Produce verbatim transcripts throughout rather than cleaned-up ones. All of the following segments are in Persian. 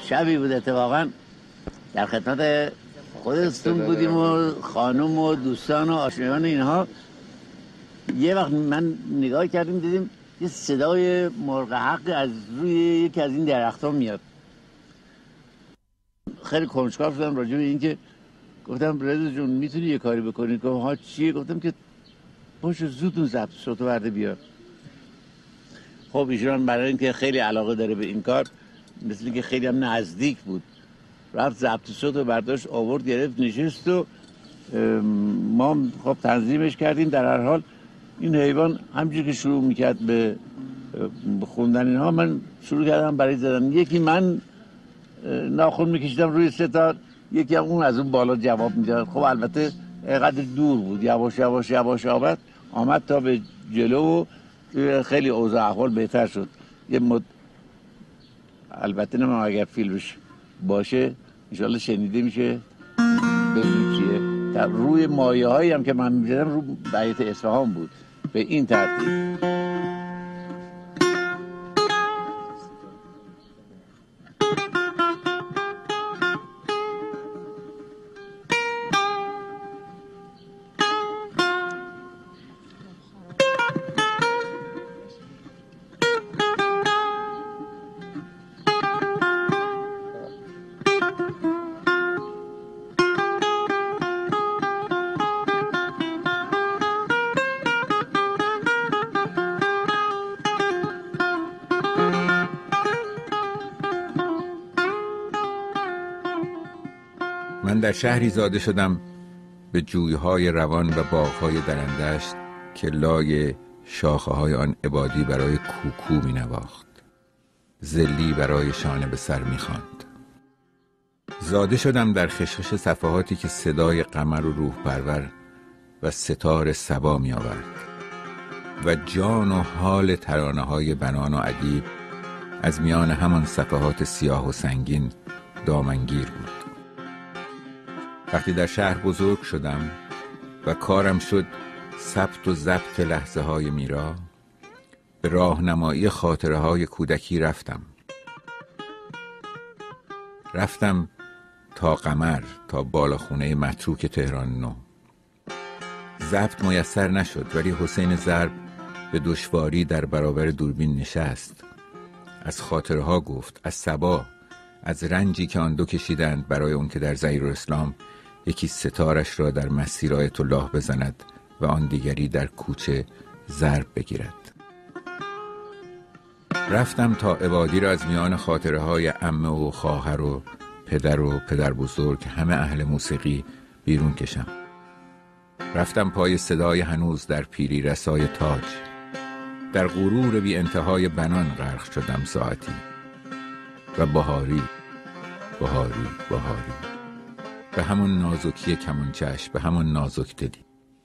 شبی بود اتفاقا در خدمت خودتون بودیم و خانم و دوستان و آشنایان اینها. یه وقت من نگاه کردیم دیدیم یه صدای مرغ حق از روی یکی از این درخت‌ها میاد. خیلی کنجکاو شدم راجع به این که گفتم رضا جون میتونی یه کاری بکنی؟ گفت ها چیه؟ گفتم که باشه زود اون ضبط صوتو برده بیار. خب ایشون برای اینکه خیلی علاقه داره به این کار، مثل که خیلی هم نزدیک بود، رفت ضبط صوتو برداشت آورد گرفت نشست و ما خب تنظیمش کردیم. در هر حال این حیوان همینجوری که شروع میکرد به خوندن اینها، من شروع کردم برای زدن. یکی من ناخن میکشیدم روی ستار، یکی هم اون از اون بالا جواب میداد. خب البته اینقدر دور بود، یواش یواش یواش آمد آمد تا به جلو و خیلی اوضاع احوال بهتر شد. یه مد... البته نمیم اگر فیلمش باشه انشالله شنیده میشه بدون چیه. در روی مایه هایی هم که من میزدم رو بیت اصفهان بود به این ترتیب. من در شهری زاده شدم به جویهای روان و باغهای درندشت که لای شاخه های آن عبادی برای کوکو می نواخت، زلی برای شانه به سر می خواند. زاده شدم در خشخش صفحاتی که صدای قمر و روح پرور و ستار صبا می آورد و جان و حال ترانه های بنان و ادیب از میان همان صفحات سیاه و سنگین دامنگیر بود. وقتی در شهر بزرگ شدم و کارم شد ثبت و ضبط لحظه های میرا، به راهنمایی خاطره های کودکی رفتم رفتم تا قمر، تا بالاخونه متروک تهران نو. ضبط میسر نشد، ولی حسین ضرب به دشواری در برابر دوربین نشست. از خاطره ها گفت، از صبا، از رنجی که آن دو کشیدند برای اون که در ظهیرالاسلام یکی ستارش را در مسیر آیت الله بزند و آن دیگری در کوچه ضرب بگیرد. رفتم تا عبادی را از میان خاطره های عمه و خواهر و پدر و پدر بزرگ همه اهل موسیقی بیرون کشم. رفتم پای صدای هنوز در پیری رسای تاج. در غرور بی انتهای بنان غرق شدم ساعتی و بهاری بهاری بهاری به همون نازکی کمانچه‌اش، به همون نازک دلی.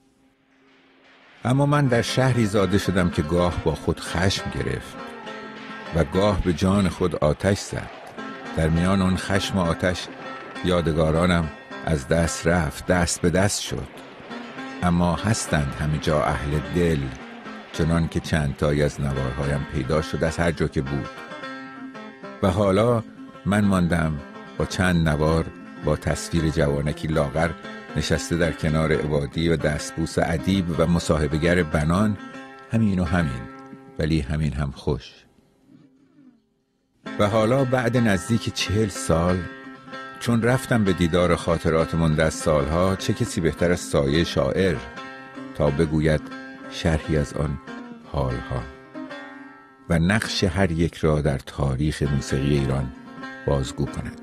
اما من در شهری زاده شدم که گاه با خود خشم گرفت و گاه به جان خود آتش زد. در میان آن خشم و آتش یادگارانم از دست رفت، دست به دست شد. اما هستند همه جا اهل دل، چنان که چند تایی از نوارهایم پیدا شد از هر جا که بود. و حالا من ماندم با چند نوار، با تصویر جوانکی لاغر نشسته در کنار عبادی و دستبوس ادیب و مصاحبه‌گر بنان، همین و همین، ولی همین هم خوش. و حالا بعد نزدیک چهل سال، چون رفتم به دیدار خاطرات مانده از سالها، چه کسی بهتر از سایه شاعر تا بگوید شرحی از آن حالها و نقش هر یک را در تاریخ موسیقی ایران بازگو کند.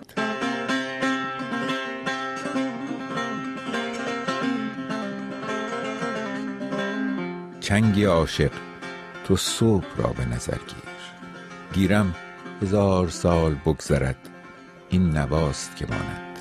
چنگی عاشق تو صبح را به نظر گیر، گیرم هزار سال بگذرد این نواست که ماند.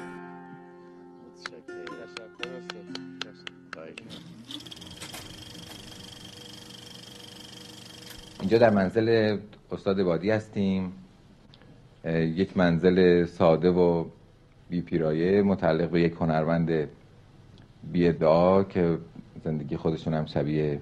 اینجا در منزل استاد عبادی هستیم، یک منزل ساده و بی پیرایه متعلق به یک هنرمند بی ادعا که زندگی خودشون هم شبیه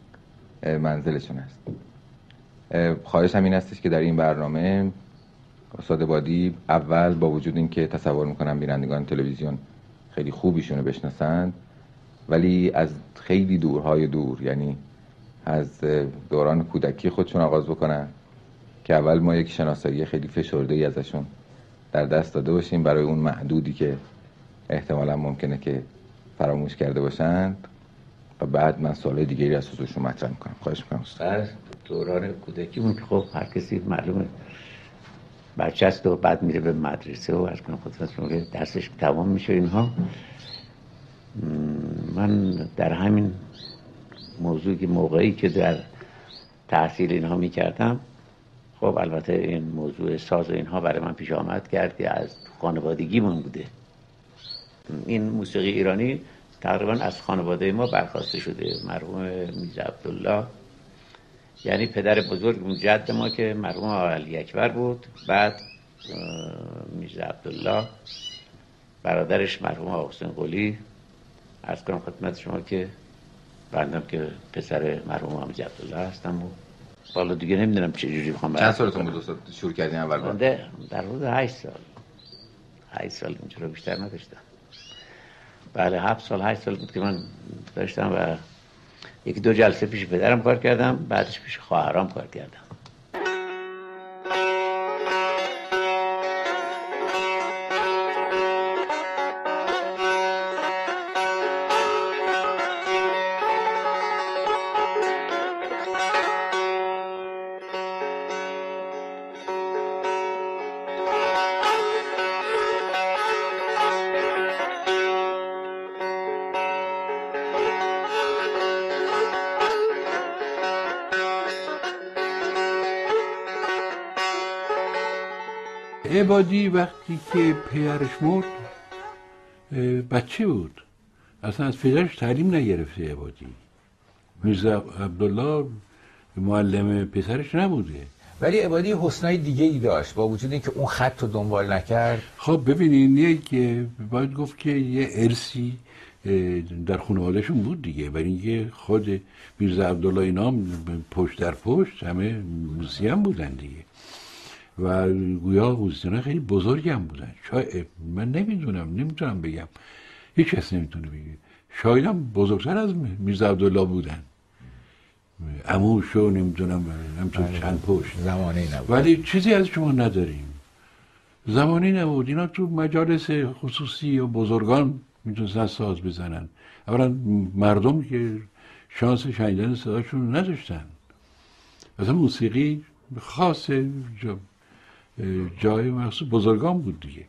منزلشون هست. خواهش هم این هستش که در این برنامه استاد بادی اول با وجود اینکه تصور میکنم بینندگان تلویزیون خیلی خوبیشون رو بشناسند، ولی از خیلی دورهای دور، یعنی از دوران کودکی خودشون آغاز بکنن که اول ما یک شناسایی خیلی فشرده ای ازشون در دست داده باشیم برای اون معدودی که احتمالا ممکنه که فراموش کرده باشند و بعد من سوال دیگری از حضورشون مطرح میکنم. خواهش میکنم استاد. از دوران کودکیمون که خب هر کسی معلومه بچه است و بعد میره به مدرسه و از کنم خودتون که درسش تمام میشه اینها. من در همین موضوع که موقعی که در تحصیل اینها میکردم، خب البته این موضوع ساز و اینها برای من پیش آمد کرد که از خانوادگیمون بوده. این موسیقی ایرانی تقریبا از خانواده ما برخواسته شده. مرحوم میرزا عبدالله، یعنی پدر بزرگ جد ما که مرحوم علی اکبر بود، بعد میرزا عبدالله برادرش مرحوم حسین قلی، عرض کنم خدمت شما که بندم که پسر مرحوم میرزا عبدالله هستم و حالا دیگه نمیدونم چه جوری بخوام. چند سالتون بود استاد شروع کردین اول بار؟ در حدود هشت سال. هشت سال اینجوری بیشتر نداشتم. بله هفت سال هشت سال بود که من داشتم و یکی دو جلسه پیش پدرم کار کردم، بعدش پیش خواهرام کار کردم. عبادی وقتی که پدرش مرد بچه بود، اصلا از پدرش تعلیم نگرفته. عبادی میرزا عبدالله معلم پسرش نبوده، ولی عبادی حسنای دیگه ای داشت با وجود اینکه اون خط رو دنبال نکرد. خب ببینین، یک باید گفت که یه ارثی در خانوادهشون بود دیگه، برای اینکه خود میرزا عبدالله اینا پشت در پشت همه موسیقی بودن دیگه و گویا موزیسین خیلی بزرگی هم بودن. شاید من نمیدونم نمیتونم بگم، هیچ کس نمیتونه بگه، شاید هم بزرگتر از میرزا عبدالله بودن، عموش و نمیدونم همچون چند پشت زمانی نبود، ولی چیزی از شما نداریم. زمانی نبود، اینا تو مجالس خصوصی و بزرگان میتونستن ساز بزنن. اولا مردم که شانس شنیدن صداشون نداشتن، مثلا موسیقی خاص جا جای مخصوص بزرگان بود دیگه.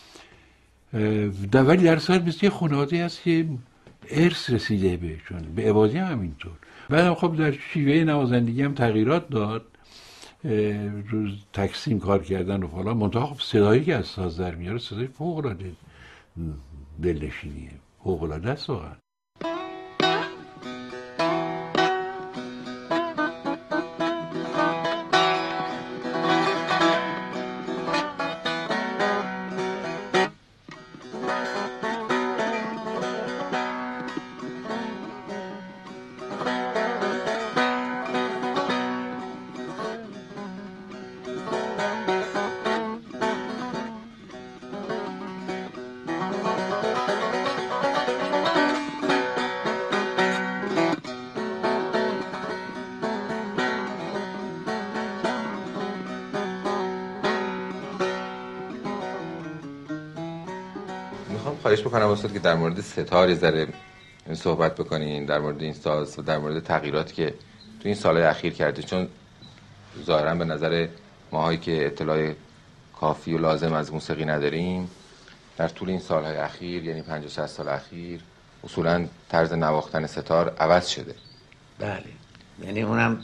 در ولی در صورت مثل یه خانواده هست که ارث رسیده بهشون. به عبادی هم همینطور. بعدم خب در شیوه نوازندگی هم تغییرات داد، روز تقسیم کار کردن و فلان. منتها خب صدایی که از ساز در میاره صدای فوق العاده دلنشینیه، فوق العاده است واقعا. خواهش بکنم استاد که در مورد ستار ذره صحبت بکنین، در مورد این ساز و در مورد تغییراتی که تو این سالهای اخیر کرده، چون ظاهرا به نظر ماهایی که اطلاع کافی و لازم از موسیقی نداریم، در طول این سالهای اخیر یعنی پنجاه شصت سال اخیر اصولا طرز نواختن ستار عوض شده. بله، یعنی اونم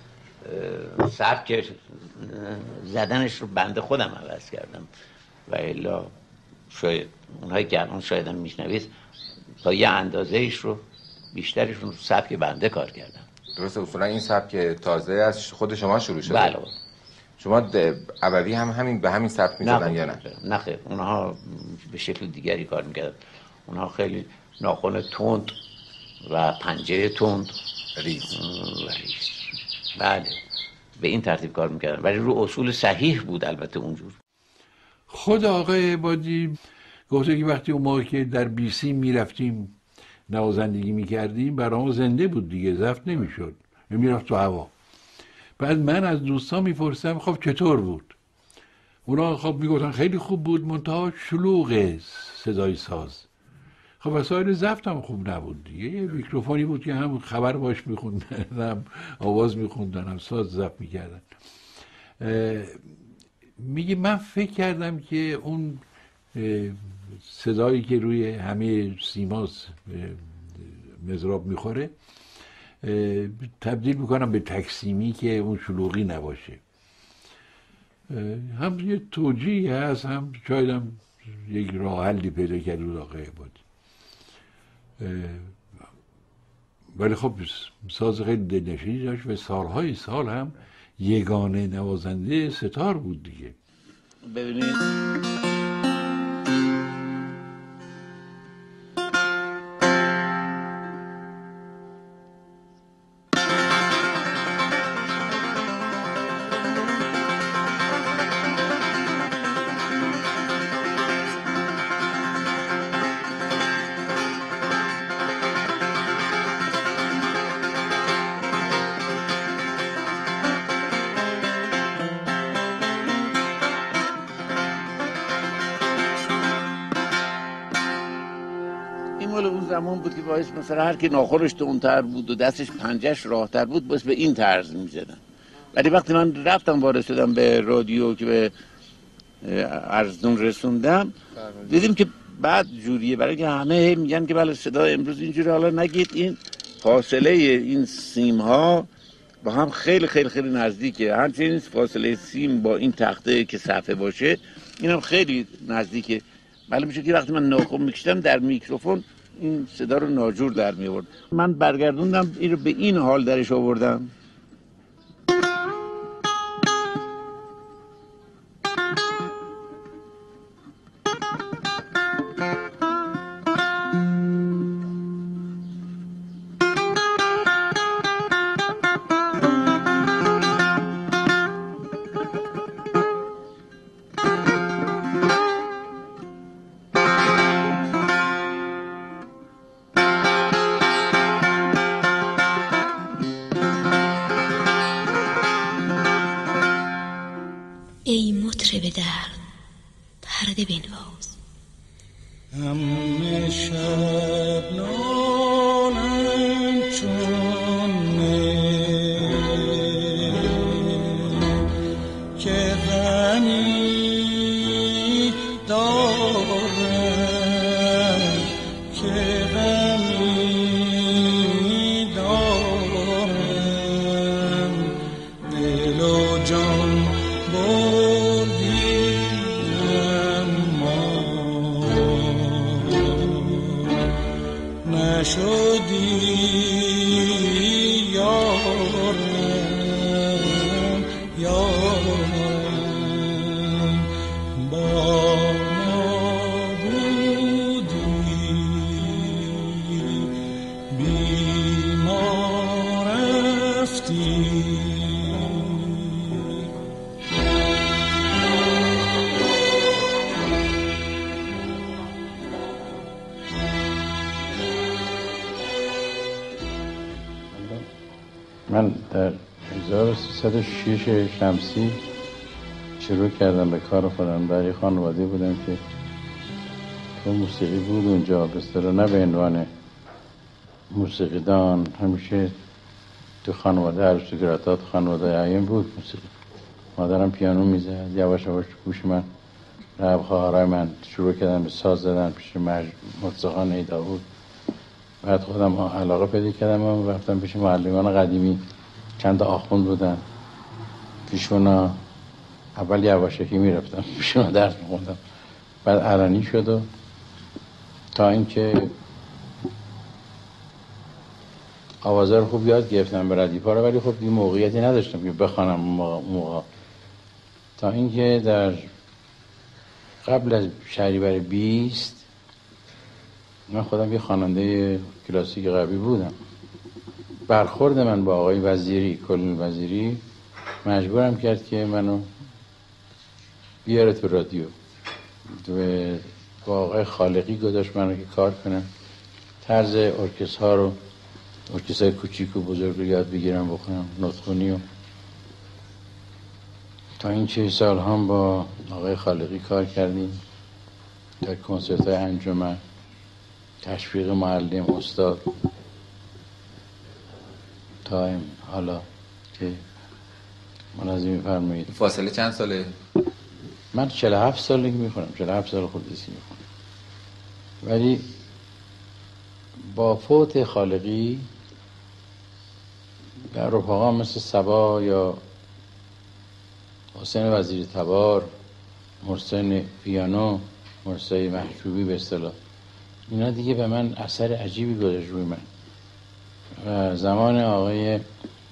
سبک زدنش رو بنده خودم عوض کردم و الا شاید اونهایی که الان شاید هم میشنوید تا یه اندازه ایش رو بیشترشون رو سبک بنده کار کردم. درسته، اصولا این سبک تازه از خود شما شروع شده؟ بله. شما عوضی هم همین به همین سبک میزدن یا نه؟ نه خیر، اونها به شکل دیگری کار میکردن. اونها خیلی ناخن تند و پنجه تند ریز. ریز بله به این ترتیب کار میکردن، ولی رو اصول صحیح بود البته اونجور. خود آقای عبادی گفته که وقتی اون موقع که در بیسی میرفتیم نوازندگی میکردیم برامون زنده بود دیگه، زفت نمیشد، میرفت تو هوا. بعد من از دوستان میپرسم خب چطور بود؟ اونا خب میگفتن خیلی خوب بود، منتها شلوغ صدای ساز. خب وسایل ضبط هم خوب نبود دیگه، یه میکروفونی بود که هم خبر باش میخوندن، هم آواز میخوندن، هم ساز ضبط میکردن. میگه من فکر کردم که اون صدایی که روی همه سیماس مضراب میخوره تبدیل میکنم به تکسیمی که اون شلوغی نباشه. هم یه توجیه هست، هم شاید هم یک راه حلی پیدا کرده بود آقای عبادی. ولی خب ساز خیلی دلنشینی داشت و سالهای سال هم یگانه نوازنده ستار بود دیگه. ببینید زمان بود که باعث مثلا هر کی ناخنش تندتر بود و دستش پنجهش راحتر بود باعث به این طرز میزدن. ولی وقتی من رفتم وارد شدم به رادیو که به ارزدون رسوندم دیدیم که بعد جوریه، برای که همه میگن که بله صدا امروز اینجوری. حالا نگید این فاصله این سیم ها با هم خیلی خیلی خیلی نزدیکه، همچنین فاصله سیم با این تخته که صفحه باشه اینم خیلی نزدیکه. معلوم میشه که وقتی من ناخن میکشیدم در میکروفون این صدا رو ناجور در می آورد. من برگردوندم این رو به این حال درش آوردم. ای مطرب درد پرده بنواز، همه شب نالم چون نی که غمی دارم، که غمی دارم، دل و جان نشدی یارم، یارم با ما بودی بی ما رفتی. من در هزار و سیصد و شش شمسی شروع کردم به کار خودم. در یک خانواده بودم که تو موسیقی بود اونجا، به اصطلاح نه به عنوان موسیقیدان، همیشه تو خانواده آریستوکرات‌ها، خانواده اعیان بود موسیقی. مادرم پیانو میزد، یواش یواش گوش من رفت. خواهرای من شروع کردن به ساز زدن پیش مرتضی ای داوود. بعد خودم علاقه پیدا کردم و رفتم پیش معلمان قدیمی، چند تا آخوند بودن پیشونا. اول یواشکی میرفتم پیشونا درس میخوندم، بعد علنی شد و تا اینکه آوازه رو خوب یاد گرفتم به ردیفا رو، ولی خب دیگه موقعیتی نداشتم که بخوانم موقع. تا اینکه در قبل از شهریور بیست من خودم یه خواننده کلاسیک قوی بودم. برخورد من با آقای وزیری، کلون وزیری، مجبورم کرد که منو بیاره تو رادیو. با آقای خالقی گذاشت من رو که کار کنم، طرز ارکستر ها رو، ارکستر کوچیک و بزرگ رو یاد بگیرم بخونم، نطخونی. و تا این چه سال هم با آقای خالقی کار کردیم در کنسرت های انجمن، تشویق معلم استاد، تا حالا که منظم می‌فرمایید. فاصله چند ساله؟ من چهل و هفت سالی میخونم، چهل و هفت سال خودسی میخونم. ولی با فوت خالقی در رفقا مثل صبا یا حسین وزیری تبار، مرسین پیانو، مرسین محجوبی به اصطلاح، اینا دیگه به من اثر عجیبی گذاشت روی من. و زمان آقای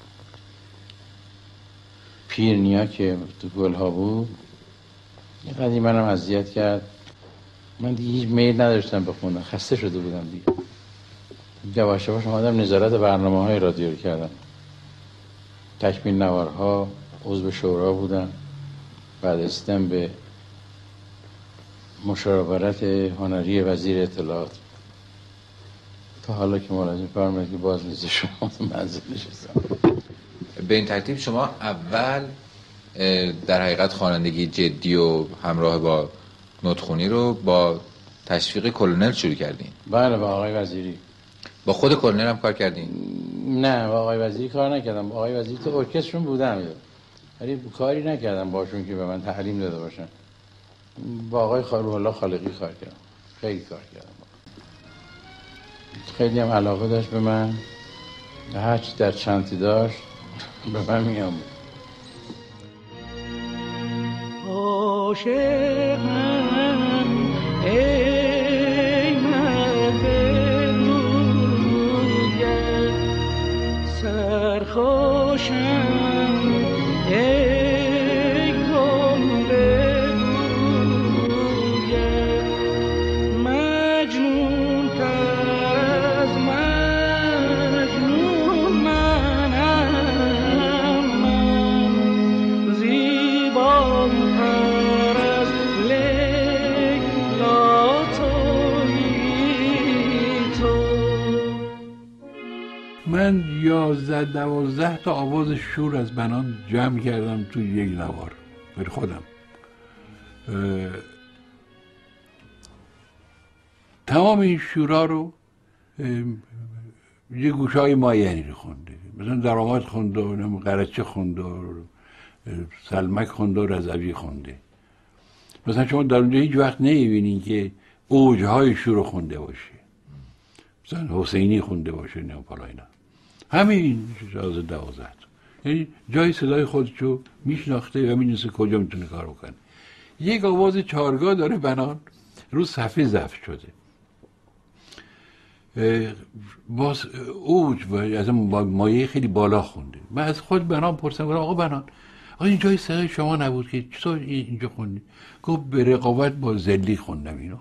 پیرنیا که تو گلها بود یه قدری منم اذیت کرد. من دیگه هیچ میل نداشتم بخونم، خسته شده بودم دیگه. یواش یواش اومدم نظارت برنامه های رادیو کردم، تکمیل نوارها، عضو شورا بودم، بعد استم به مشاورت هنری وزیر اطلاعات، تا حالا که ملازم فرمایید که باز نیست شما منزل نشستم. به این ترتیب شما اول در حقیقت خوانندگی جدی و همراه با نطخونی رو با تشویق کلونل شروع کردین؟ بله، با آقای وزیری. با خود کلونل هم کار کردین؟ نه، با آقای وزیری کار نکردم. با آقای وزیری تو ارکسترشون بودم، ولی کاری نکردم باشون که به من تعلیم داده باشن. با آقای روح الله خالقی کار کردم، خیلی کار کردم. خیلی هم علاقه داشت به من، هرچی در چنتی داشت به من میام. عاشقم ای مرد روگر، سرخوشم ای گل بوگر، مجنون تر از مجنون منم، من زیباتر از لیلا تویی تو. من یازده دوازده تا آواز شور از بنان جمع کردم تو یک نوار برای خودم. تمام این شورا رو یه گوشه های معینی رو خونده، مثلا درآمد خونده و قرچه خونده و سلمک خونده و رضوی خونده. مثلا شما در اونجا هیچ وقت نمیبینین که اوجهای شور خونده باشه، مثلا حسینی خونده باشه نه پالا اینا. همین جاز دوازده، یعنی جای صدای خودشو میشناخته و میدونسته کجا میتونه کار بکنه. یک آواز چهارگاه داره بنان، رو صفحه ضبط شده، باز اوج و از مایه خیلی بالا خونده. من از خود بنان پرسیدم آقا بنان، آقا این جای صدای شما نبود که چطور اینجا خوندی؟ گفت به رقابت با زلی خوندم اینو.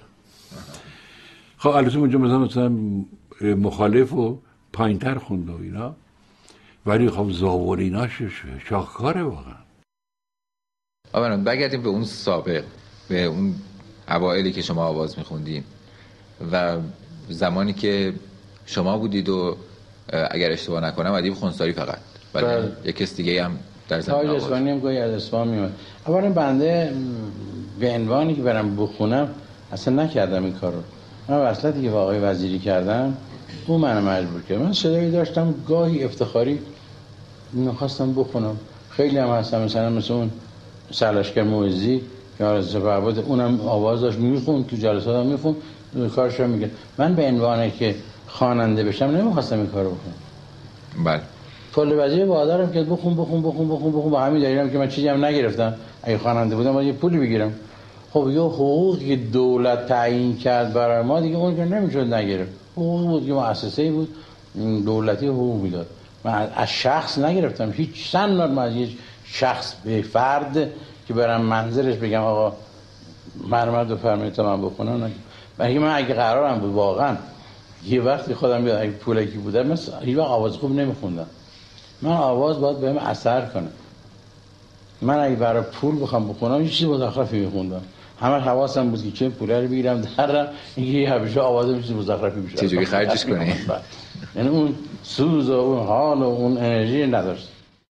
خب البته اونجا مثلا مثلا مخالف و پایینتر خونده و اینا، ولی خب زاوریناش شاهکاره واقعا. آبران برگردیم به اون سابق، به اون اوائلی که شما آواز میخوندیم و زمانی که شما بودید و اگر اشتباه نکنم ادیب خونساری فقط، ولی یک کس دیگه هم در زمین آواز. تاج اسفانی هم گاهی از اصفهان میومد. اولا بنده به عنوانی که برم بخونم اصلا نکردم این کارو. من وصلتی که با آقای وزیری کردم اون منو مجبور کرد. من صدایی داشتم گاهی افتخاری میخواستم بخونم، خیلی هم هستم، مثلا مثل اون سرلشکر موعظی که از زبعباد اونم آواز داشت میخوند، تو جلسات هم میخوند، کارش رو میگه. من به عنوانی که خواننده بشم نمیخواستم این کارو بکنم. بله. کل وزیر بادرم که بخون بخون بخون بخون بخون با همین دلیلم که من چیزی هم نگرفتم. اگه خواننده بودم باید یه پولی بگیرم. خب یه حقوقی که دولت تعیین کرد برای ما دیگه اون که نمیشد نگرفت. حقوقی بود که مؤسسه‌ای بود دولتی حقوق میداد. من از شخص نگرفتم هیچ سن، من از یه شخص به فرد که برم منظرش بگم آقا مرمد بفرمایید تا من بخونم نگم. ولی من اگه قرارم بود واقعا یه وقتی خودم بیاد اگه پولکی بودم من هیچ وقت آواز خوب نمیخوندم. من آواز باید بهم اثر کنه. من اگه برای پول بخوام بخونم هیچ چیز مزخرفی میخوندم. همه حواسم بود که چه پوله رو بگیرم درم اینکه همیشه آوازه میشه مزخرفی میشه چجوری خرجش کنی. یعنی اون سوز و اون حال و اون انرژی نداشت.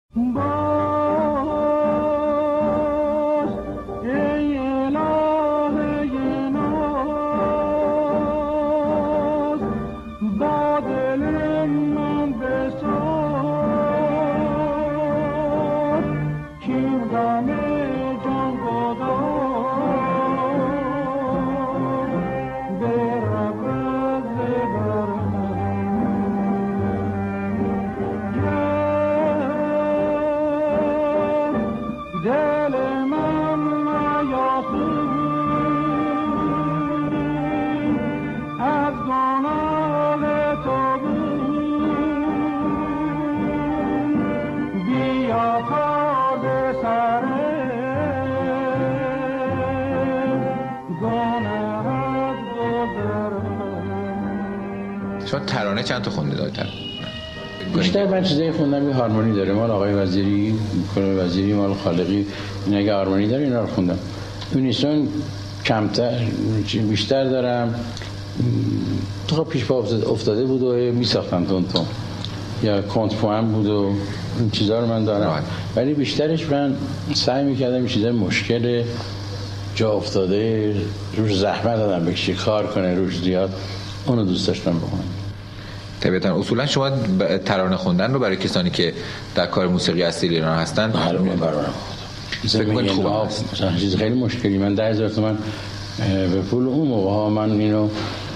شما ترانه چند تا خوندید آقای؟ بیشتر من چیزایی خوندم یه هارمونی داره مال آقای وزیری، کل وزیری، مال خالقی، این اگه هارمونی داره اینا رو خوندم. یونیسون کمتر بیشتر دارم. تو پیش پا افتاده بود و میساختم تون تون یا کنت پوان بود و این چیزا رو من دارم. ولی بیشترش من سعی میکردم این چیزای مشکل جا افتاده روش زحمت دادم بکشی کار کنه روش زیاد، اونو دوست داشتم بخونم. طبیعتا اصولا شما ترانه خوندن رو برای کسانی که در کار موسیقی اصیل ایران هستن معلومه برام فکر کنید خوبه مثلا چیز خیلی مشکلی من ده هزار تومان به پول اون موقع ها من اینو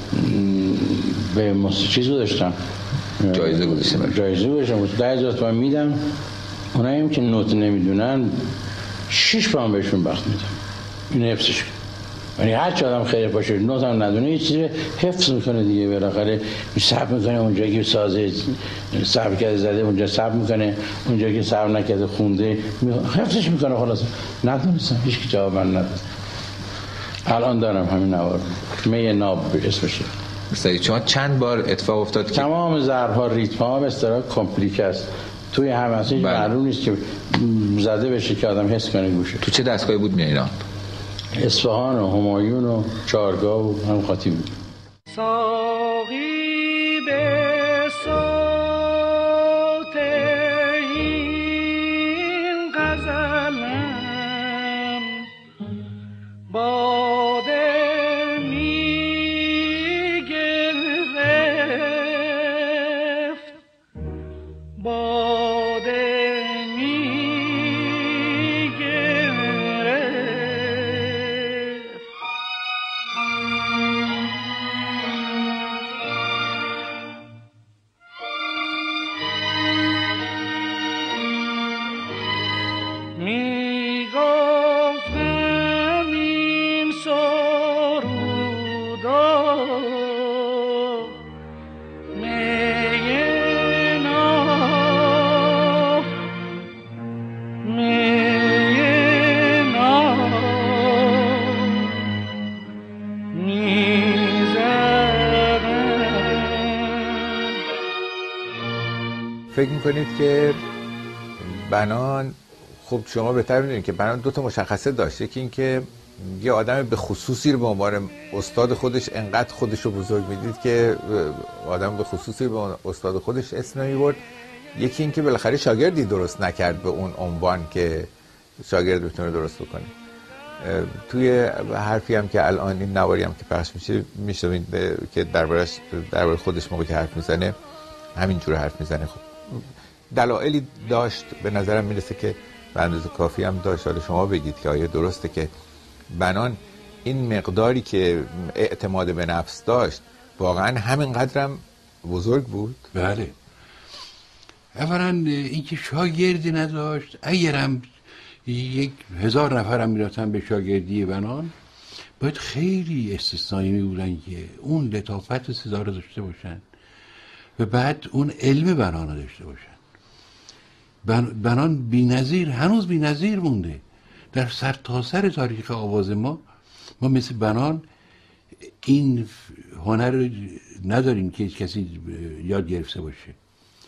به موسیقی چیز گذاشتم، جایزه گذاشتم جایزه گذاشتم ده هزار تومان میدم. اونایی هم که نوت نمیدونن شش پام بهشون بخت میدم، این حفظش کنم. یعنی هر چه آدم خیلی باشه نوت هم ندونه یه چیزی حفظ میکنه دیگه، بالاخره صبر میکنه اونجا که سازه صبر کرده زده اونجا صبر میکنه، اونجا که صبر نکرده خونده حفظش میکنه. خلاص ندونستم هیچ کی جواب من نداد. الان دارم همین نوار می ناب اسمشه. سعید شما چند بار اتفاق افتاد که تمام ضرب ها ریتم ها به اصطلاح کامپلیک است توی هم اصلا هیچ معلوم نیست که زده بشه که آدم حس کنه گوشه. تو چه دستگاهی بود میاینا؟ اصفهان و همایون و چارگاه و هم خاطی بود. ساقی به صوت این غزلم باده می گرفت، باده می فکر میکنید که بنان، خب شما بهتر میدونید که بنان دو تا مشخصه داشت. یکی این که یه آدم به خصوصی رو به عنوان استاد خودش انقدر خودش رو بزرگ میدید که آدم به خصوصی رو به استاد خودش اسم نمیبرد. یکی این که بالاخره شاگردی درست نکرد به اون عنوان که شاگرد بتونه درست بکنه. توی حرفی هم که الان این نواری هم که پخش میشه میشنوید که دربارش درباره خودش موقعی که حرف میزنه همینجور حرف میزنه. خب دلایلی داشت، به نظرم میرسه که به اندازه کافی هم داشت. حالا شما بگید که آیا درسته که بنان این مقداری که اعتماد به نفس داشت واقعا همین قدرم بزرگ بود؟ بله. اولا اینکه شاگردی نداشت، اگرم یک هزار نفرم میرفتن به شاگردی بنان باید خیلی استثنایی می بودن که اون لطافت صدا رو داشته باشن و بعد اون علم بنان رو داشته باشن. بنان بی‌نظیر، هنوز بی‌نظیر مونده در سرتاسر تاریخ آواز ما. ما مثل بنان این هنر رو نداریم که هیچ کسی یاد گرفته باشه.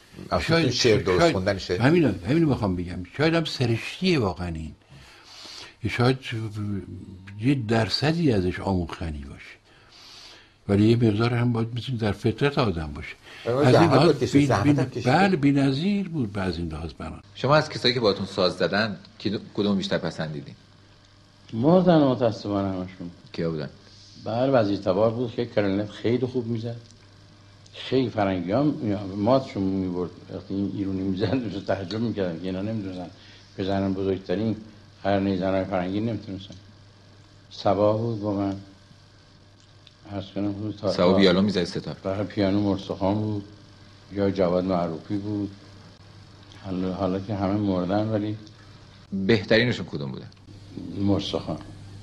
شاید شعر درست خوندنشه. همین همین میخوام بگم، شاید هم سرشتیه واقعا این. شاید یه درصدی ازش آموختنی باشه، ولی یه مقدار هم باید میتونه در فطرت آدم باشه. از این لحاظ بی بی بله بی‌نظیر بود به از این لحاظ برام. شما از کسایی که باهاتون ساز زدن کدوم بیشتر پسندیدین؟ مردن متاسفانه همشون. کیا بودن؟ بله وزیر تبار بود که کلارنت خیلی خوب میزد، خیلی فرنگی هم ماتشون میبرد وقتی این ایرونی میزد دوست تعجب میکردن که اینا نمیدونستن بزنن، بزرگترین قرنه زنهای فرنگی نمیتونستن. سبا بود با من عرض کنم بود تا سبا ویولون میزد، ستار برای پیانو مرسخان بود یا جواد معروفی بود. حالا, حالا که همه مردن ولی بهترینشون کدوم بوده؟ مرسخان.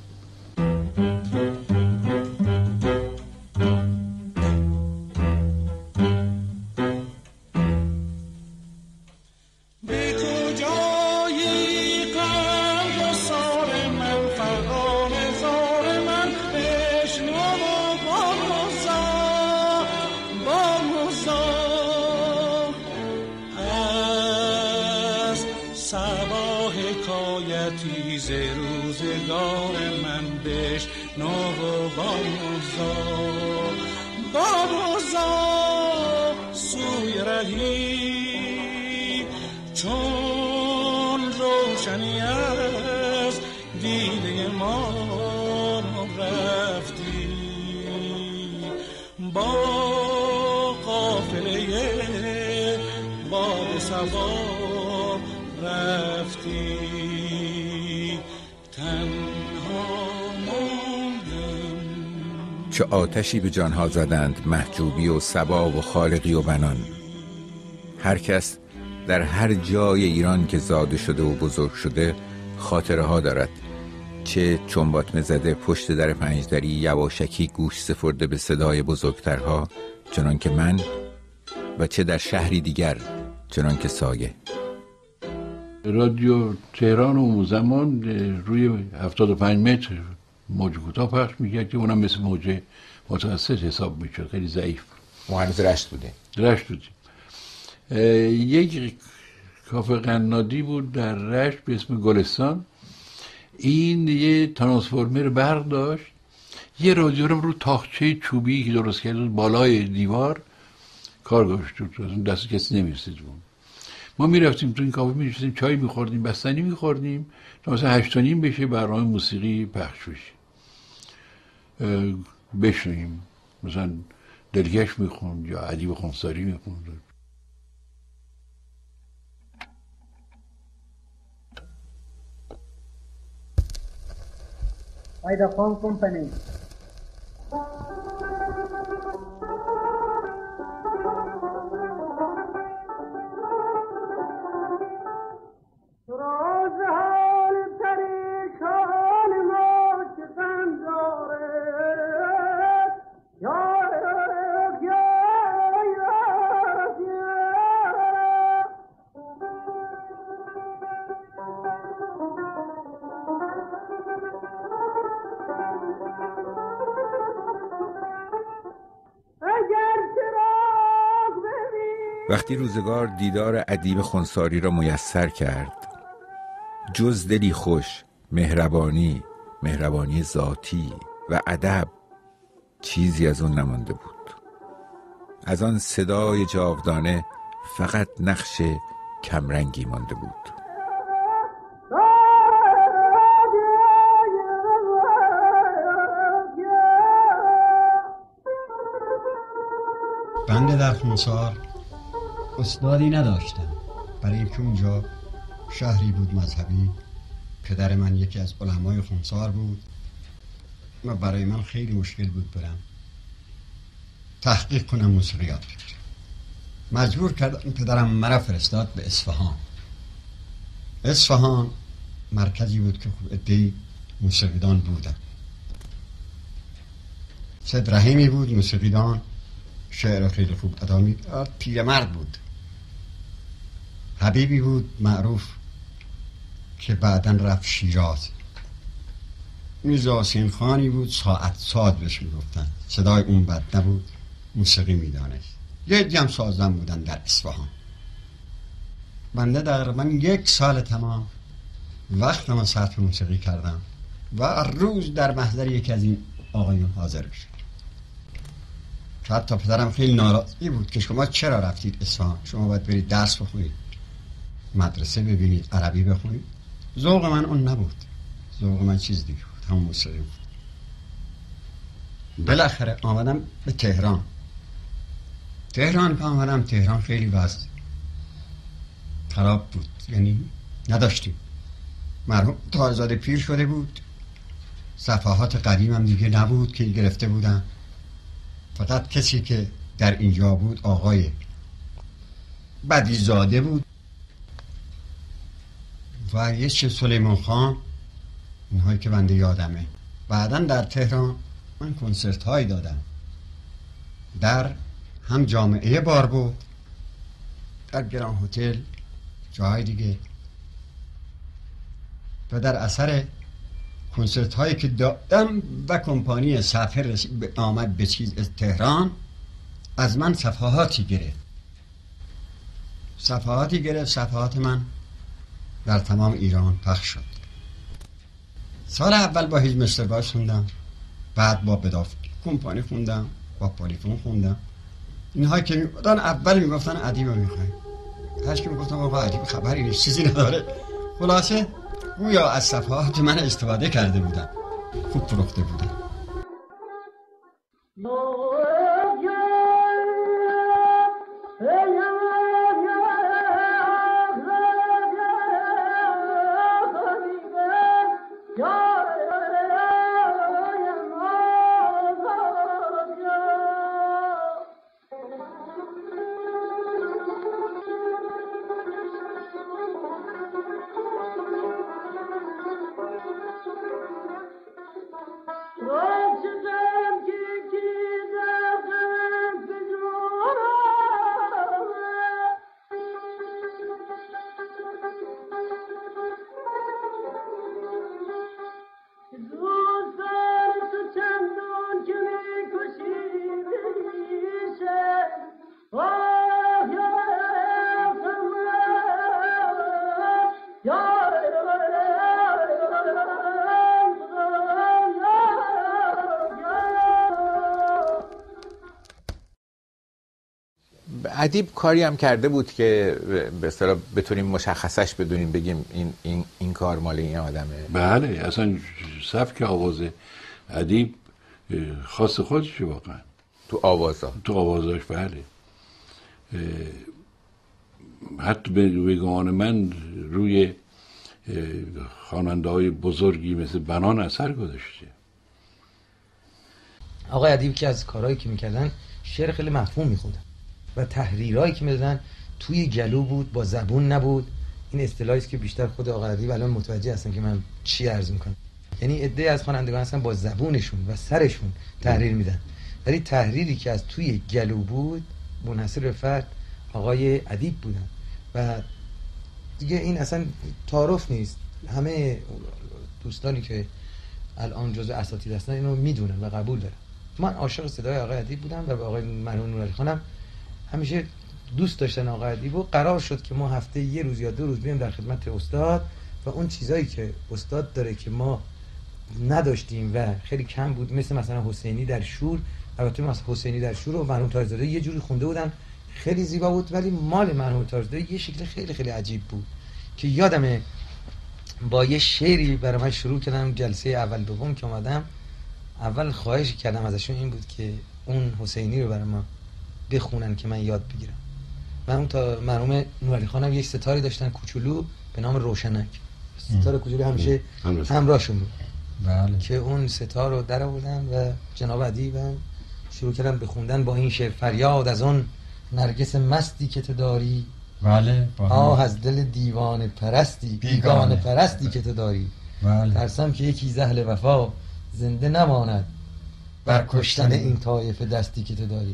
چه آتشی به جانها زدند محجوبی و صبا و خالقی و بنان. هر کس در هر جای ایران که زاده شده و بزرگ شده خاطره ها دارد، چه چنباتمه زده پشت در پنجدری یواشکی گوش سپرده به صدای بزرگترها چنان که من، و چه در شهری دیگر چنان که سایه. رادیو تهران اون زمان روی هفتاد و پنج متر موج کوتاه پخش میکرد که اونم مثل موج متوسط حساب میشد، خیلی ضعیف. ما هنوز رشت بوده رشت بودیم. یک کافه قنادی بود در رشت به اسم گلستان. این یه ترانسفورمر برق داشت، یه رادیو رو رو تاقچه چوبی که درست کرده بود بالای دیوار کار گذاشته بود، دست کسی نمیرسید بود. ما میرفتیم تو این کافه میشستیم چای میخوردیم، بستنی میخوردیم تا مثلا هشت و نیم بشه برنامه موسیقی پخش بشه، بشنیم مثلا دلکش میخوند یا ادیب خونساری میخوند. Vitaphone Company. وقتی روزگار دیدار ادیب خونساری را میسر کرد، جز دلی خوش، مهربانی، مهربانی ذاتی و ادب چیزی از اون نمانده بود. از آن صدای جاودانه فقط نقش کمرنگی مانده بود. بنده در خونسار استادی نداشتم، برای اینکه اونجا شهری بود مذهبی. پدر من یکی از علمای خونسار بود و برای من خیلی مشکل بود برم تحقیق کنم موسیقیات. مجبور کردم پدرم مرا فرستاد به اصفهان. اصفهان مرکزی بود که خوب عده‌ای موسیقیدان بودن. سید رحیمی بود موسیقیدان، شعر خیلی خوب ادا می‌کرد، پیرمرد بود. حبیبی بود معروف که بعداً رفت شیراز. میرزا حسین خانی بود ساعت ساز بهش میگفتن، صدای اون بد نبود، موسیقی میدانست. یه جمع سازن بودن در اصفهان. بنده تقریباً یک سال تمام وقت من صرف موسیقی کردم و روز در محضر یکی از این آقایون حاضر شد. حتی پدرم خیلی ناراضی بود که شما چرا رفتید اصفهان؟ شما باید برید درس بخونید، مدرسه ببینید، عربی بخونید. ذوق من اون نبود، ذوق من چیز دیگه بود، همون موسیقی بود. بالاخره آمدم به تهران. تهران که آمدم، تهران خیلی وضع خراب بود، یعنی نداشتیم. مرحوم طاهرزاده پیر شده بود، صفحات قدیمم دیگه نبود که گرفته بودم. فقط کسی که در اینجا بود آقای بدیزاده بود و یه چه سلیمان خان، اینهایی که بنده یادمه. بعداً در تهران من کنسرت هایی دادم در هم جامعه بار بود، در گران هتل، جاهای دیگه. و در اثر کنسرت هایی که دادم و کمپانی سفر آمد به چیز تهران، از من صفحاتی گرفت صفحاتی گرفت صفحات من در تمام ایران پخش شد. سال اول با هیچ مستر باش خوندم، بعد با بداف کمپانی خوندم، با پالیفون خوندم. اینهایی که میگفتن اول میگفتن ادیب میخوایم، هرچی که میگفتن آقا ادیب خبری نیست، چیزی نداره. خلاصه گویا از صفحات من استفاده کرده بودم، خوب فروخته بودم. ادیب کاری هم کرده بود که به اصطلاح بتونیم مشخصش بدونیم، بگیم این این این کار مال این آدمه. بله، اصلا سبک آواز ادیب خاص خودشه واقعا تو آوازا تو آوازاش. بله، حتی به بگمان من روی خواننده های بزرگی مثل بنان اثر گذاشته. آقای ادیب که از کارهایی که میکردن شعر خیلی مفهوم میخوندن و تحریرهایی که میدادن توی گلو بود، با زبون نبود. این اصطلاحی است که بیشتر خود آقای ادیب الان متوجه هستن که من چی عرض میکنم. یعنی عده از خوانندگان هستن با زبونشون و سرشون تحریر میدن، ولی تحریری که از توی گلو بود منحصر به فرد آقای ادیب بودن و دیگه این اصلا تعارف نیست. همه دوستانی که الان جزو اساتید هستن اینو میدونن و قبول دارن. من عاشق صدای آقای ادیب بودم و به آقای مرحوم نورعلی خانم همیشه دوست داشتن آقای ادیب و قرار شد که ما هفته یه روز یا دو روز بریم در خدمت استاد و اون چیزایی که استاد داره که ما نداشتیم و خیلی کم بود، مثل مثلا حسینی در شور. البته مثلا حسینی در شور و مرحوم طاهرزاده یه جوری خونده بودن خیلی زیبا بود، ولی مال مرحوم طاهرزاده یه شکل خیلی خیلی عجیب بود که یادمه با یه شعری برای من شروع کردم. جلسه اول دوم که اومدم، اول خواهش کردم ازشون این بود که اون حسینی رو برای ما بخونن که من یاد بگیرم. من تا مرحوم نورعلی خانم یک ستاری داشتن کوچولو به نام روشنک، ستاره کوچولو همیشه همراهشون بود. بله. که اون ستار رو در آوردن و جناب ادیب شروع کردن به خوندن با این شعر: فریاد از اون نرگس مستی که تو داری، بله، آه از دل دیوانه پرستی، بیگانه پرستی که تو داری. بله. ترسم که یکی ز اهل وفا زنده نماند بر کشتن این طایفه دستی که تو داری.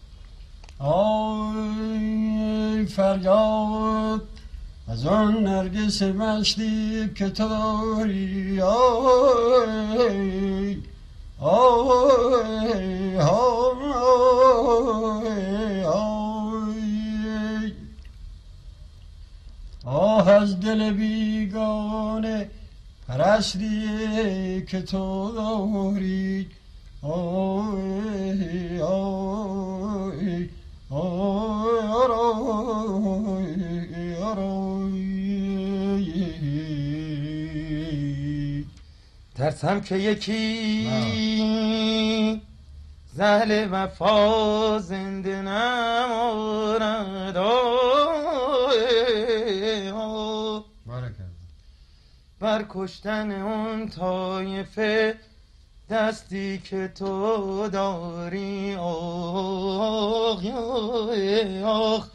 آی فریاد از آن نرگس مستی که تو داری، آی آی آی آی آه از دل بیگانه پرستی که تو داری. آی آی ترسم که یکی زهل وفا زنده نماند. بر کشتن اون طایفه دستی که تو داری. آخ آخ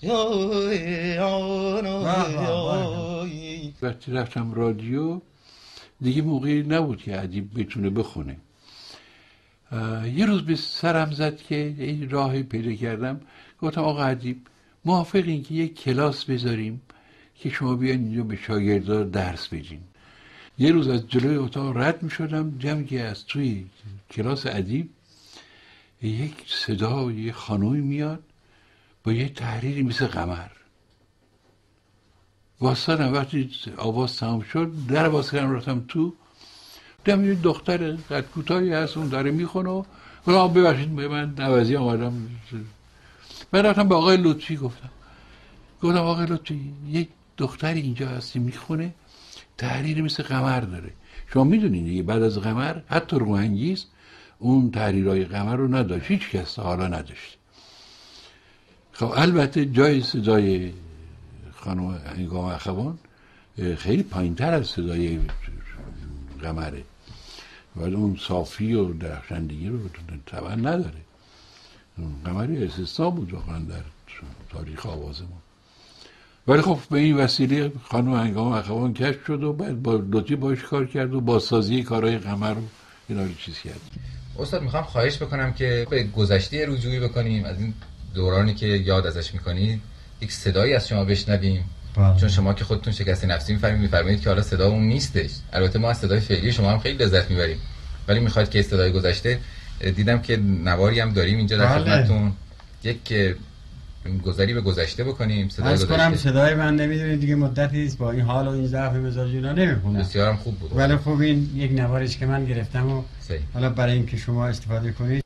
وقتی رفتم رادیو دیگه موقعی نبود که ادیب بتونه بخونه. یه روز به سرم زد که این راهی پیدا کردم، گفتم آقا ادیب موافقین که یک کلاس بذاریم که شما بیان اینجا به شاگردار درس بدین. یه روز از جلوی اتاق رد می شدم، جمعی که از توی کلاس ادیب یک صدا یک خانومی میاد با یه تحریری مثل قمر. واسطانم، وقتی آواز تمام شد در باز کردم رفتم تو، دیدم یه دختر قد کوتاهی هست اون داره میخونه و گفتم ببخشید به من نوازی آمدم. من رفتم به آقای لطفی گفتم گفتم آقای لطفی یک دختری اینجا هستی میخونه تحریر مثل قمر داره. شما میدونین دیگه بعد از قمر حتی روحانگیز اون تحریرهای قمر رو نداشت، هیچ کس تا حالا نداشت. خب البته جای صدای خانم هنگام اخوان خیلی پایین‌تر از صدای قمره و اون صافی و درخشندگی رو طبعا نداره. قمری استثنا بود واقعا در تاریخ آواز ما. ولی خب به این وسیله خانم هنگام اخوان کشف شد و بعد با لطفی باش کار کرد و با سازی کارهای قمر رو اینا رو چیز کرد. استاد میخوام خواهش بکنم که به گذشته رجوعی بکنیم، از این دورانی که یاد ازش میکنید یک صدایی از شما بشنویم. بله. چون شما که خودتون شکست نفسی میفرمایید میفرمایید که حالا صدا اون نیستش. البته ما از صدای فعلی شما هم خیلی لذت میبریم، ولی میخواد که صدای گذشته، دیدم که نواری هم داریم اینجا در خدمتتون، یک گذری به گذشته بکنیم. صدای گذشته کنم صدای من نمیدونید دیگه مدتی است با این حال و این ضعف مزاجی اینا نمیخونم. بسیار هم خوب بود. ولی خب این یک نوارش که من گرفتم و حالا برای اینکه شما استفاده کنید.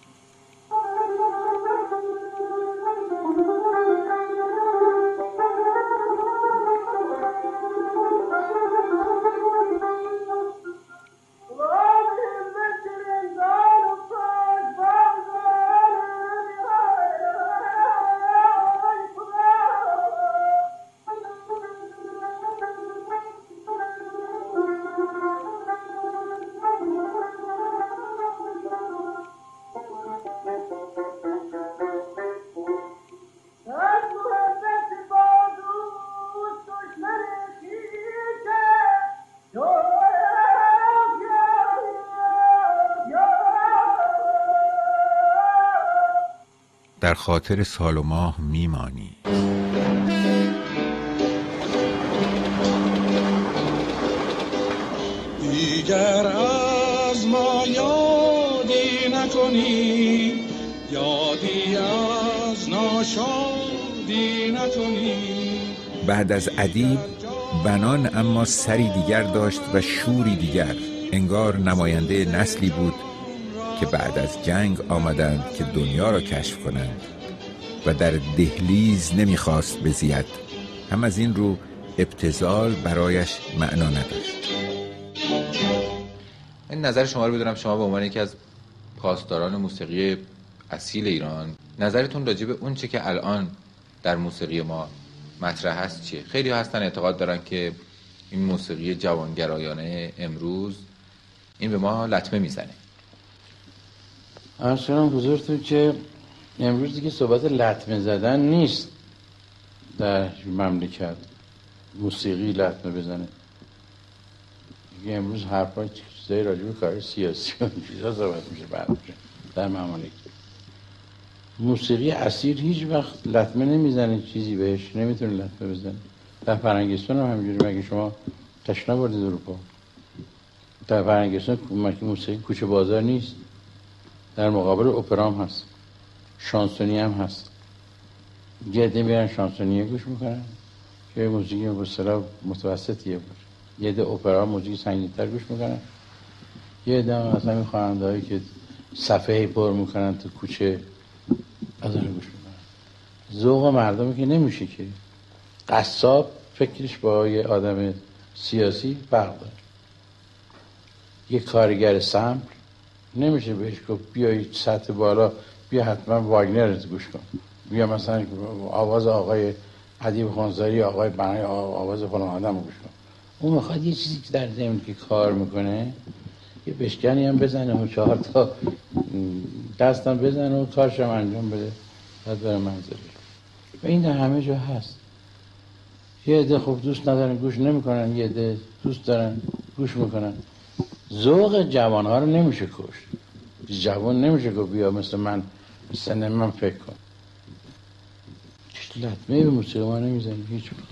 در خاطر سال و ماه میمانی. دیگر از ما یادی نکنی، یادی از ناشادی نکنی. بعد از ادیب بنان اما سری دیگر داشت و شوری دیگر. انگار نماینده نسلی بود که بعد از جنگ آمدند که دنیا را کشف کنند و در دهلیز نمیخواست بزید. هم از این رو ابتذال برایش معنا نداشت. این نظر شما رو بدونم، شما به عنوان یکی از پاسداران موسیقی اصیل ایران، نظرتون راجع به اون چه که الان در موسیقی ما مطرح هست چیه؟ خیلی هستن اعتقاد دارن که این موسیقی جوانگرایانه امروز این به ما لطمه میزنه. عرض کنم حضورتون که امروز دیگه صحبت لطمه زدن نیست در مملکت، موسیقی لطمه بزنه دیگه. امروز حرفای چیزایی راجع به کار سیاسی و چیزا صحبت میشه بعد میشه در مملکت. موسیقی اصیل هیچ وقت لطمه نمیزنه، چیزی بهش نمیتونه لطمه بزنه. در فرنگستان هم همینجوری. مگه شما تشنه بردید اروپا؟ در فرنگستان موسیقی کوچه بازار نیست، در مقابل اپرام هست، شانسونی هم هست. گرده میرن شانسونیه گوش میکنن، که موسیقی به اصطلاح متوسطیه باشه. یه عده اپرا موسیقی سنگین‌تر گوش میکنن، یه عده هم مثلا این خواننده‌هایی که صفحه پر میکنن تو کوچه از اون گوش میکنن. ذوق مردمی که نمیشه که قصاب فکرش با یه آدم سیاسی فرق داره. یه کارگر سمپل نمیشه بهش گفت بیای سطح بالا بیا حتما واگنر رو گوش کن، بیا مثلا آواز آقای ادیب خانزاری، آقای بنای آواز فلان آدم رو گوش کن. اون میخواد یه چیزی که در ضمن که کار میکنه یه بشکنی هم بزنه و چهار تا دستم بزنه و کارش هم انجام بده بعد بره منظرش. و این در همه جا هست. یه عده خوب دوست ندارن گوش نمیکنن، یه عده دوست دارن گوش میکنن. ذوق جوان ها رو نمیشه کشت. جوان نمیشه که بیا مثل من سن من فکر کن. هیچ لطمه به موسیقی ما نمیزنی هیچ وقت.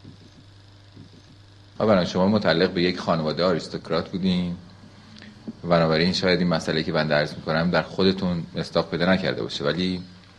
بنابراین شما متعلق به یک خانواده آریستوکرات بودین، بنابراین شاید این مسئله که من درس میکنم در خودتون مصداق پیدا نکرده باشه، ولی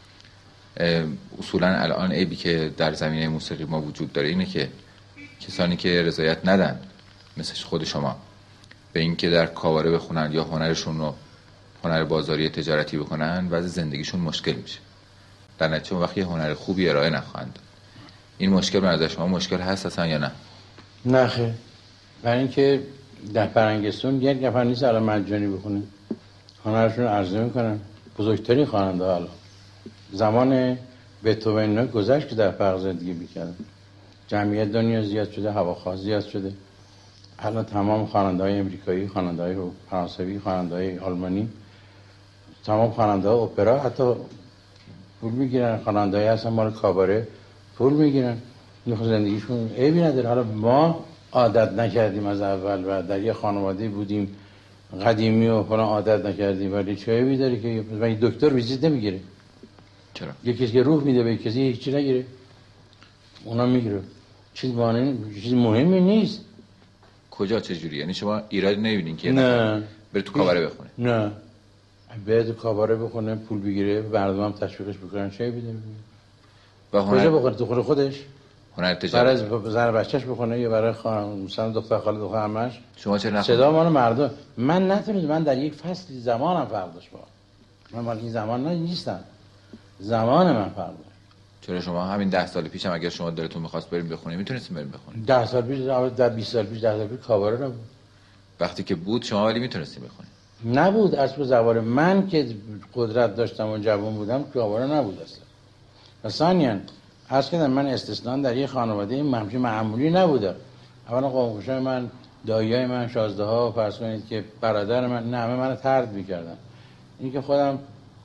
اصولا الان عیبی که در زمینه موسیقی ما وجود داره اینه که کسانی که رضایت ندن مثل خود شما به این که در کاواره بخونن یا هنرشون رو هنر بازاری تجارتی بکنن وضع زندگیشون مشکل میشه. در نتیجه وقتی هنر خوبی ارائه نخواهند. این مشکل به نظر شما مشکل هست اصلا یا نه؟ نه خیر. برای اینکه در فرنگستون یک نفر نیست الان مجانی بخونه، هنرشون عرضه میکنن. بزرگترین خواننده الان زمان بتوون گذشت که در فرق زندگی میکردن. جمعیت دنیا زیاد شده، هواخواه زیاد شده. الان تمام خواننده‌های امریکایی، خواننده‌های فرانسوی، خواننده‌های آلمانی، تمام خواننده‌های اپرا حتی پول میگیرن. خواننده‌ای هستن مال کاباره پول میگیرن. این خود زندگیشون عیبی نداره. حالا ما عادت نکردیم از اول و در یه خانواده بودیم قدیمی و فلان عادت نکردیم، ولی چه عیبی داره که من دکتر ویزیت نمیگیره؟ چرا؟ یه کسی که روح میده به کسی هیچی نگیره، اونا میگیره. چیز مانه چیز مهمی نیست. کجا چه جوری؟ یعنی شما ایراد نمیبینین که نه بره تو کاباره بخونه؟ نه، بره تو کاباره بخونه پول بگیره، مردم هم تشویقش بکنن، چه عیبی داره؟ و هنر کجا بخونه؟ تو خونه خودش؟ هنر تجارت برای زن بچه‌ش بخونه یا برای خانم مثلا دختر خاله دختر عمش؟ شما چرا نخونید؟ صدا مال مردم. من نتونید، من در یک فصلی زمانم فرق داشت با من مال این زمان نه نیستم، زمان من فرق داشت. چرا شما همین ده سال پیشم اگر شما دلتون می‌خواست بریم بخونید میتونستین بریم بخونید؟ ده سال پیش در بیست سال پیش ده سال پیش کاباره نبود. وقتی که بود شما ولی میتونستین بخونید. نبود اصلا زوار من که قدرت داشتم و جوان بودم کاباره نبود اصلا. ثانیاً عرض کردم من استثنا در یه خانواده همچین معمولی نبودم. اولا قوم‌کشای من، داییای من، شازده ها فرض کنید که برادر من، نه همه منو طرد می‌کردن. این که خودم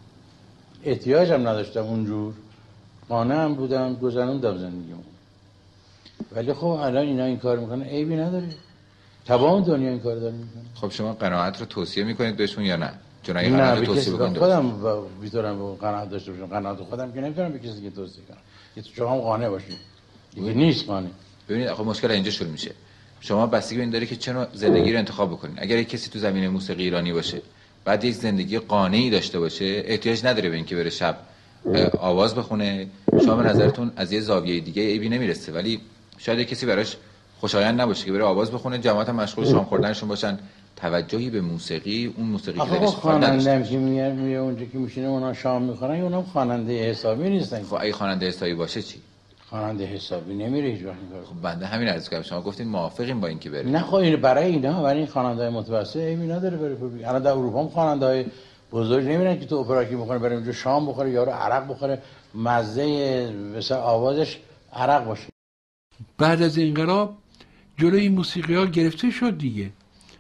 احتیاجم نداشتم اونجور، قانعم بودم، گذروندم زندگیمو. ولی خب الان اینا این کار میکنن عیبی نداره. تمام دنیا این کار داره میکنه. خب شما قناعت رو توصیه میکنید بهشون یا نه؟ چون اگه قناعت رو توصیه بکنید خودم میتونم قناعت داشته باشم، قناعت خودم که نمیتونم به کسی که توصیه کنم. یه تو شما هم قانع باشید. دیگه نیست قانع. ببینید آخه مشکل اینجا شروع میشه. شما بستگی به این داره که چه نوع زندگی رو انتخاب بکنید. اگر یک کسی تو زمینه موسیقی ایرانی باشه، بعد یک زندگی قانعی داشته باشه، احتیاج نداره به اینکه بره شب آواز بخونه. شما به نظرتون از یه زاویه دیگه عیبی نمیرسه، ولی شاید کسی براش خوشایند نباشه که بره آواز بخونه، جماعت هم مشغول شام خوردنشون باشن، توجهی به موسیقی، اون موسیقی که دلش خواننده هم که میاد میره اونجا که میشینه اونا شام میخورن، اونا خواننده حسابی نیستن. خب اگه خواننده حسابی باشه چی؟ خواننده حسابی نمیره هیچ وقت. خب بنده همین عرض کردم، شما گفتین موافقین با این که بره. نه خب این برای اینا، برای این خواننده متوسط عیبی نداره بره. الان در اروپا هم خواننده بزرگ نمیرن که تو اپرا کی میخوره بره اونجا شام بخوره، یارو عرق بخوره، مزه مثلا آوازش عرق باشه. بعد از انقلاب جلوی موسیقی ها گرفته شد دیگه.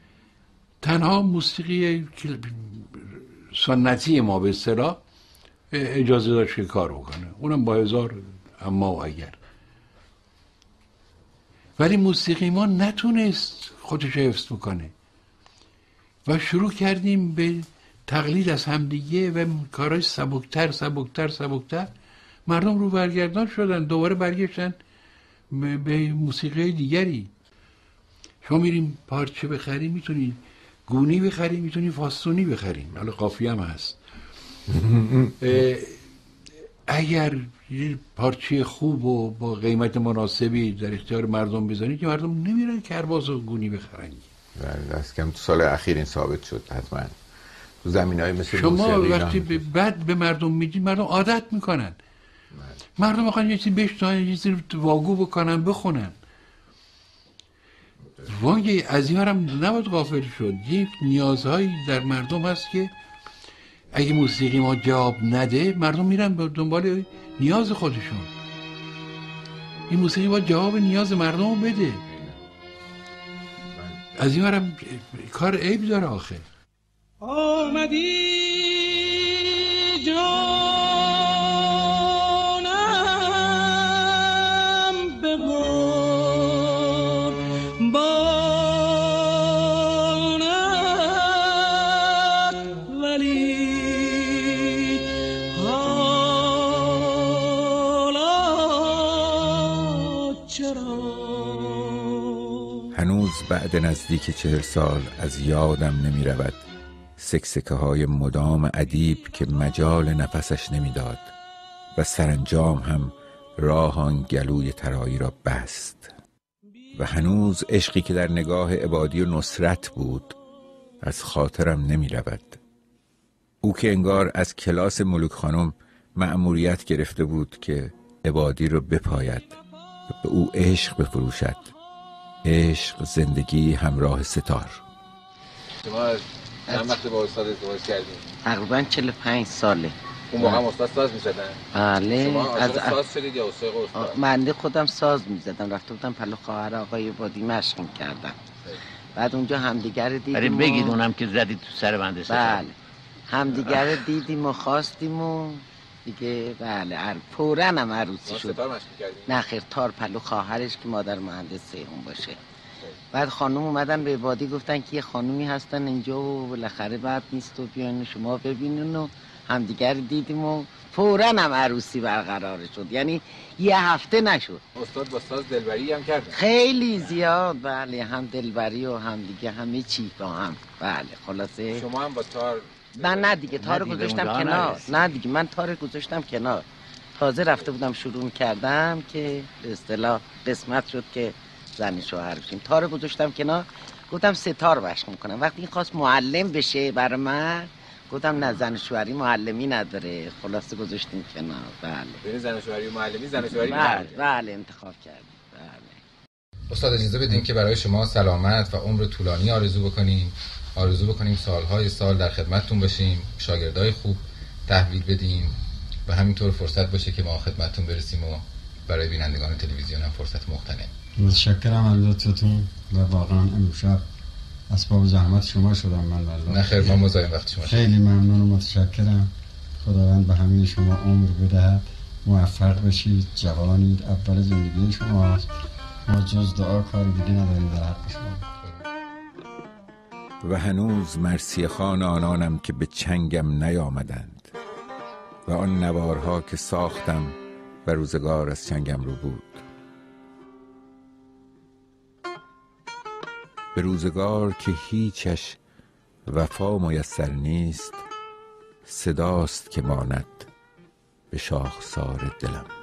تنها موسیقی سنتی ما به اصطلاح اجازه داشت که کار بکنه، اونم با هزار اما و اگر. ولی موسیقی ما نتونست خودش حفظ بکنه و شروع کردیم به تقلید از همدیگه و کارهای سبکتر سبکتر سبکتر. مردم رو برگردان شدن، دوباره برگشتن به موسیقی دیگری. شما میریم پارچه بخریم میتونید گونی بخریم، میتونید فاستونی بخریم، حالا قافیه هم هست. اگر یه پارچه خوب و با قیمت مناسبی در اختیار مردم بزنی که مردم نمیرن کرباس و گونی بخرن. بله دست کم تو سال اخیر این ثابت شد حتما. تو زمینه‌های مثل شما وقتی بعد به مردم میدید مردم عادت میکنن. مردم میخوان یه چیزی بشنون، یه چیزی واگو بکنن بخونن. وانگه از این هم نباید غافل شد. یک نیازهایی در مردم هست که اگه موسیقی ما جواب نده مردم میرن به دنبال نیاز خودشون. این موسیقی باید جواب نیاز مردم رو بده. از این هم کار عیب داره آخه. آمدی جانم ببر بانت ولی حالا چرا؟ هنوز بعد نزدیک چهل سال از یادم نمی رود سکسکه های مدام ادیب که مجال نفسش نمیداد و سرانجام هم راه آن گلوی ترایی را بست. و هنوز عشقی که در نگاه عبادی و نصرت بود از خاطرم نمی رود. او که انگار از کلاس ملوک خانم مأموریت گرفته بود که عبادی را بپاید و به او عشق بفروشد. عشق زندگی همراه ستار. شما چند وقت با استاد ازدواج کردیم؟ تقریبا چهل و پنج ساله. اون موقع هم استاد ساز می‌زدن؟ بله. شما از ساز شدید یا استاد استاد؟ من خودم ساز می‌زدم، رفته بودم پلو خواهر آقای عبادی مشق می‌کردم. بعد اونجا همدیگه رو دیدیم. برای بگید اونم که زدید تو سر بنده ستار. بله. همدیگه رو دیدیم و خواستیم و دیگه بله فوراً هم عروسی شد. ستار مشق می‌کردیم؟ نه خیر، تار پلو خواهرش که مادر مهندس اون باشه. بعد خانم اومدن به عبادی گفتن که یه خانومی هستن اینجا و بالاخره بعد نیست و بیاین شما ببینین و همدیگر دیدیم و فوراً هم عروسی برقرار شد. یعنی یه هفته نشد. استاد با ساز دلبری هم کردن؟ خیلی زیاد. بله هم دلبری و هم دیگه همه چی با هم. بله خلاصه شما هم با تار؟ نه نه دیگه تار گذاشتم کنار. نه دیگه من تار گذاشتم کنار. تازه رفته بودم شروع کردم که به اصطلاح قسمت شد که زن شوهر بشیم. تار گذاشتم کنار، گفتم ستار مشق میکنم. وقتی این خواست معلم بشه برای من گفتم نه زن شوهری معلمی نداره، خلاصه گذاشتیم کنار. بله بین زن شوهری و معلمی زن شوهری بله بله انتخاب کردیم. بله استاد اجازه بدین که برای شما سلامت و عمر طولانی آرزو بکنیم. آرزو بکنیم سالهای سال در خدمتتون باشیم، شاگردای خوب تحویل بدیم و همینطور فرصت باشه که ما خدمتتون برسیم و برای بینندگان تلویزیون هم فرصت مغتنم. متشکرم از لطفتون و واقعا امشب اسباب زحمت شما شدم من والله. نه خیر، ما مزاحم وقت شما. خیلی ممنون و متشکرم. خداوند به همه شما عمر بدهد، موفق بشید، جوانید، اول زندگی شما. ما جز دعا کار دیگه نداریم در حق شما. و هنوز مرثیه خوان آنانم که به چنگم نیامدند و آن نوارها که ساختم و روزگار از چنگم رو بود. به روزگار که هیچش وفا میسر نیست، صداست که ماند به شاخسار دلم.